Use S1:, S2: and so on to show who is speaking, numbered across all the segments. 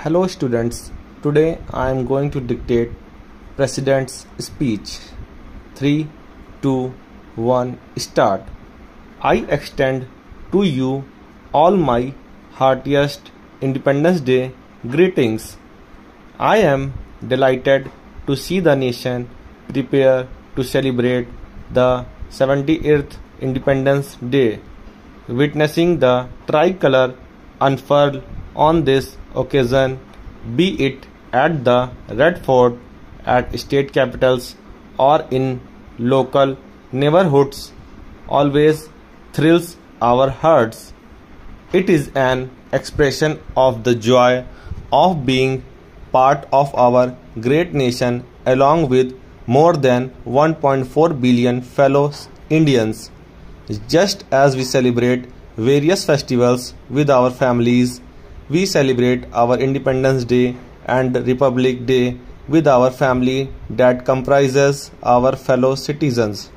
S1: Hello students, today I am going to dictate President's speech. 3, 2, 1, start. I extend to you all my heartiest Independence Day greetings. I am delighted to see the nation prepare to celebrate the 78th Independence Day, witnessing the tricolor unfurl on this occasion, be it at the Red Fort, at state capitals, or in local neighborhoods, always thrills our hearts. It is an expression of the joy of being part of our great nation along with more than 1.4 billion fellow Indians. Just as we celebrate various festivals with our families, we celebrate our Independence Day and Republic Day with our family that comprises our fellow citizens.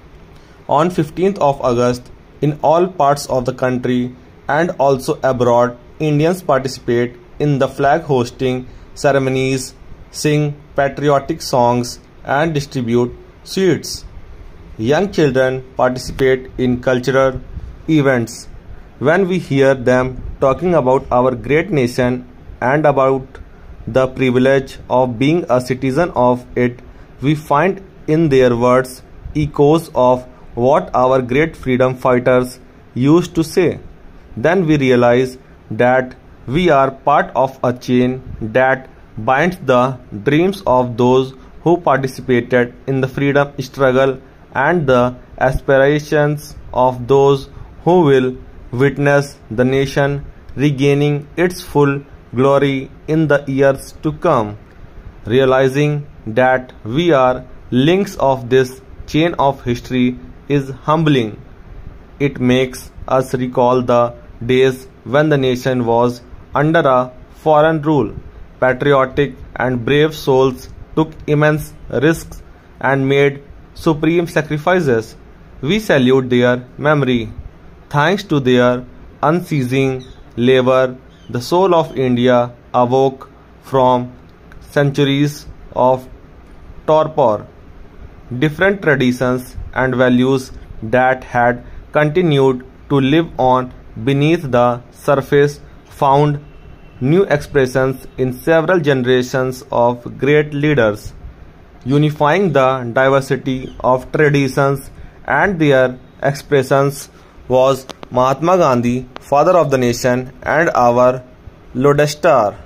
S1: On 15th of August, in all parts of the country and also abroad, Indians participate in the flag hosting ceremonies, sing patriotic songs, and distribute sweets. Young children participate in cultural events. When we hear them talking about our great nation and about the privilege of being a citizen of it, we find in their words echoes of what our great freedom fighters used to say. Then we realize that we are part of a chain that binds the dreams of those who participated in the freedom struggle and the aspirations of those who will witness the nation regaining its full glory in the years to come. Realizing that we are links of this chain of history is humbling. It makes us recall the days when the nation was under a foreign rule. Patriotic and brave souls took immense risks and made supreme sacrifices. We salute their memory. Thanks to their unceasing labor, the soul of India awoke from centuries of torpor. Different traditions and values that had continued to live on beneath the surface found new expressions in several generations of great leaders. Unifying the diversity of traditions and their expressions was Mahatma Gandhi, father of the nation and our lodestar.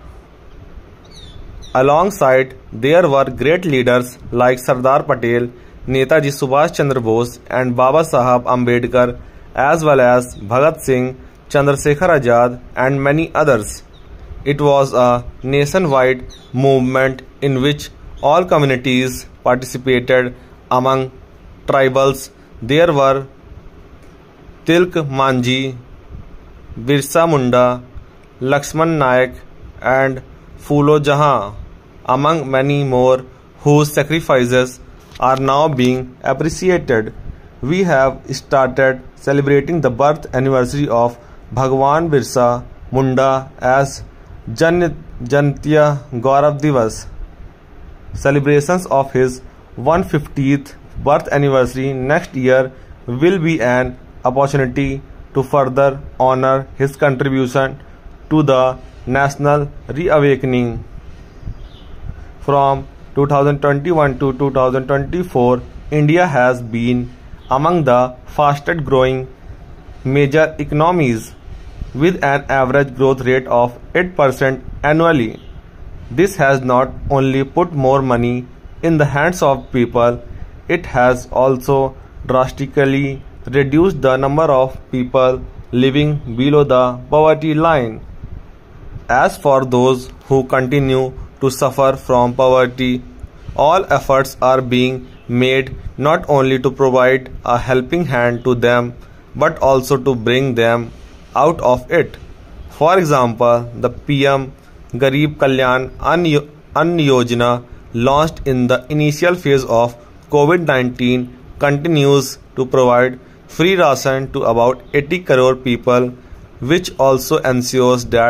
S1: Alongside, there were great leaders like Sardar Patel, Netaji Subhash Chandra Bose and Baba Sahab Ambedkar, as well as Bhagat Singh, Chandrasekhar Azad and many others. It was a nationwide movement in which all communities participated. Among tribals, there were Tilak Manjhi, Birsa Munda, Lakshman Nayak and Phulo Jahan, among many more whose sacrifices are now being appreciated. We have started celebrating the birth anniversary of Bhagwan Birsa Munda as Janatiya Gaurav Divas. Celebrations of his 150th birth anniversary next year will be an opportunity to further honor his contribution to the national reawakening. From 2021 to 2024, India has been among the fastest growing major economies with an average growth rate of 8% annually. This has not only put more money in the hands of people, it has also drastically reduced the number of people living below the poverty line. As for those who continue to suffer from poverty, all efforts are being made not only to provide a helping hand to them but also to bring them out of it. For example, the PM Garib Kalyan Ann Yojana, launched in the initial phase of COVID-19, continues to provide free ration to about 80 crore people, which also ensures that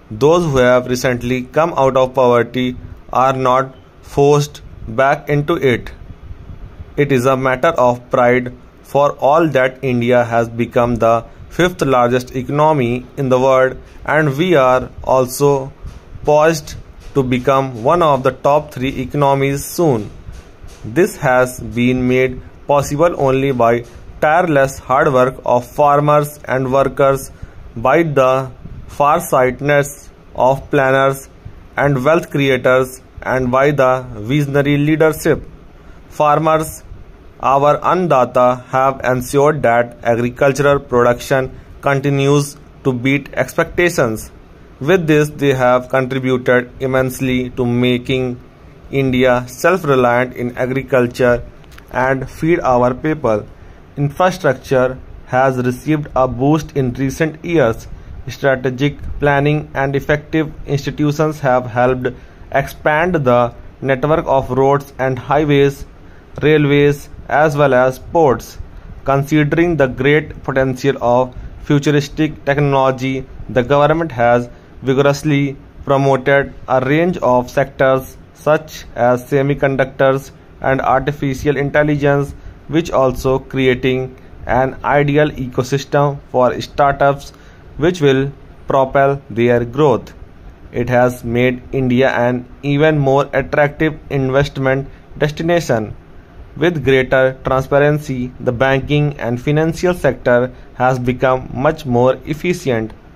S1: Those who have recently come out of poverty are not forced back into it. It is a matter of pride for all that India has become the fifth largest economy in the world, and we are also poised to become one of the top three economies soon. This has been made possible only by tireless hard work of farmers and workers, by the farsightedness of planners and wealth creators, and by the visionary leadership. Farmers, our Annadata, have ensured that agricultural production continues to beat expectations. With this, they have contributed immensely to making India self-reliant in agriculture and feed our people. Infrastructure has received a boost in recent years. Strategic planning and effective institutions have helped expand the network of roads and highways, railways, as well as ports. Considering the great potential of futuristic technology, the government has vigorously promoted a range of sectors such as semiconductors and artificial intelligence, which also creating an ideal ecosystem for startups which will propel their growth. It has made India an even more attractive investment destination. With greater transparency, the banking and financial sector has become much more efficient.